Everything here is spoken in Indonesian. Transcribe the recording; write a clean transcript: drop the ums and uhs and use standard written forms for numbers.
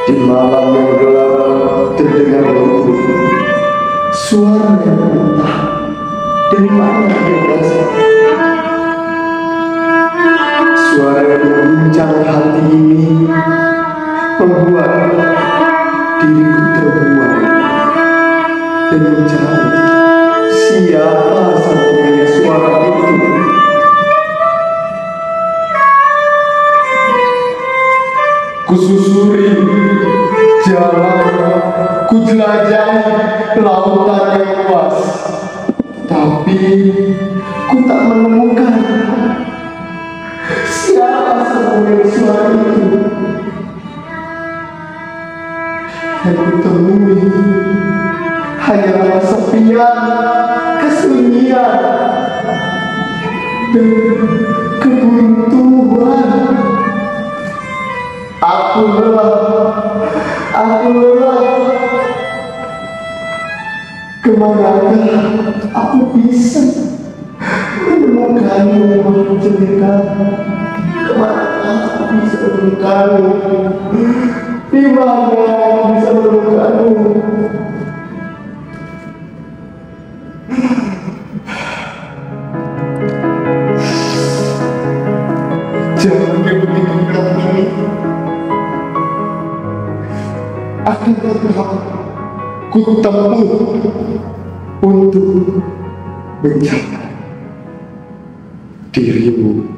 Di malam yang gelap terdengar lembut suara yang entah dari mana dia berasal. Suara yang mengguncang hati ini membuat diriku terbuai dan mencari siapa sang pemilik suara itu. Kususuri jalan, kujelajahi lautan yang luas, tapi ku tak menemukan siapa pemilik suara itu. Yang kutemui hanyalah kesepian, kesunyian, dan kebuntuan. Aku lelah. Kemanakah aku bisa menemukanmu, Mahajelika? Kemanakah aku bisa menemukanmu? Di mana aku bisa menemukanmu? Jalan yang begitu berat ini akan tetap ku tempuh untuk mencapai dirimu.